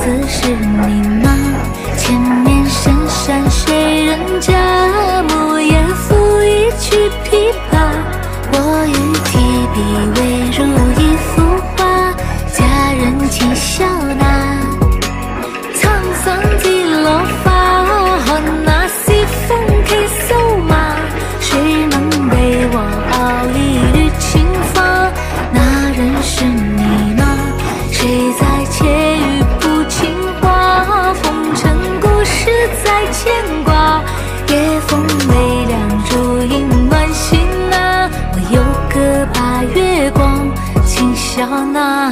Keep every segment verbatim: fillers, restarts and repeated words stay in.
子是你吗？前面深山水人家，木叶赋一曲琵琶。我与提笔未如一幅画，佳人轻笑纳。沧桑几落花，那西风开瘦马。谁能为我熬一缕青发？那人是你吗？谁在窃语不情话？风尘故事在牵挂。夜风微凉，烛影暖心啊。我有个把月光轻笑纳。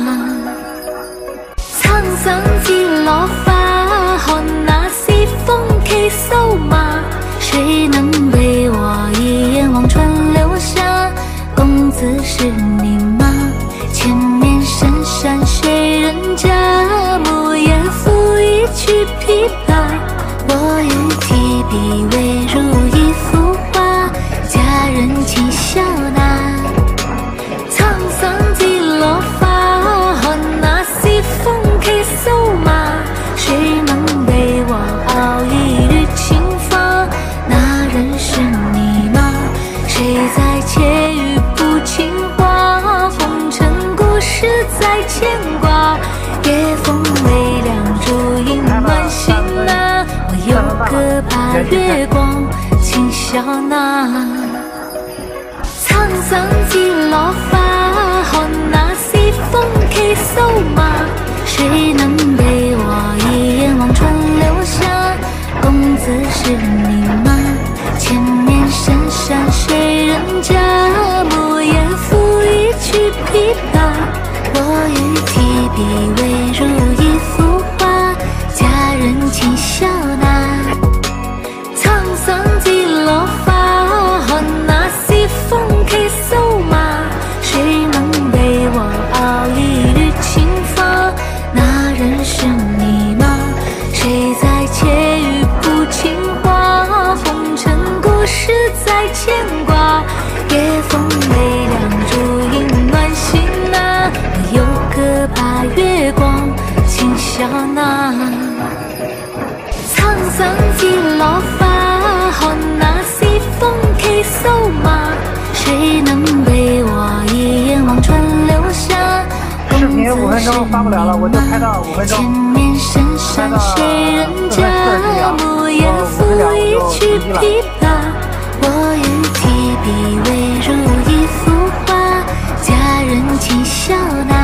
沧桑几落花，那西风开瘦马。谁能为我一眼望穿流下？公子是你吗？前面深山水人家，木叶赋一曲琵琶。我与提笔未如一幅画，佳人轻笑纳。沧桑几落花，那西风开瘦马。谁能为我熬一缕青发？那人是你吗？谁在窃语不情话？风尘故事在牵挂。夜风微凉，烛影暖心啊。我有个把月光轻笑纳。沧桑几落花，那西风开瘦马。谁能为我一眼望穿流下？公子是你吗？前面深山水人家，木叶赋一曲琵琶。我与提笔未如一幅画，佳人轻笑纳。沧桑几落花，那西风开瘦马。谁能为我熬一缕青发？那人是你吗？谁在窃语不情话？风尘故事在牵挂。夜风微凉，烛影暖心啊。我有个把月光轻笑纳。沧桑几落花，那西风开瘦马。谁能为我一眼望穿流下？ 视频五分钟发不了了，我就拍到五分钟。 前面深山水人家，木叶赋一曲琵琶。我与提笔未如一幅画，佳人轻笑纳。